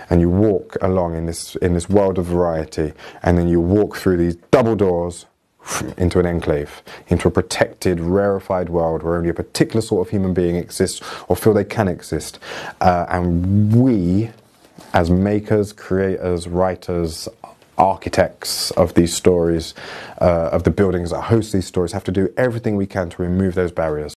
and you walk along in this world of variety, and then you walk through these double doors into an enclave, into a protected, rarefied world where only a particular sort of human being exists or feel they can exist. And we, as makers, creators, writers, architects of these stories, of the buildings that host these stories, have to do everything we can to remove those barriers.